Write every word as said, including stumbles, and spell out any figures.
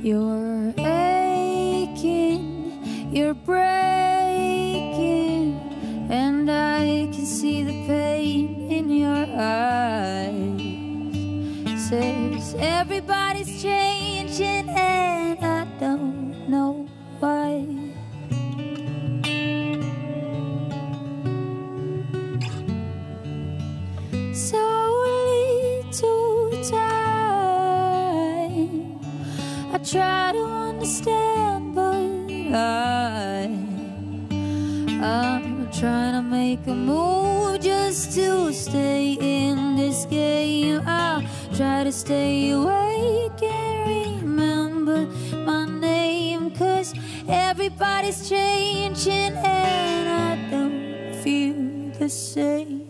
You're aching, you're breaking, and I can see the pain in your eyes. Says everybody's changing and I don't know why. So little time, I try to understand, but I I'm trying to make a move just to stay in this game. I'll try to stay awake and remember my name, 'cause everybody's changing and I don't feel the same.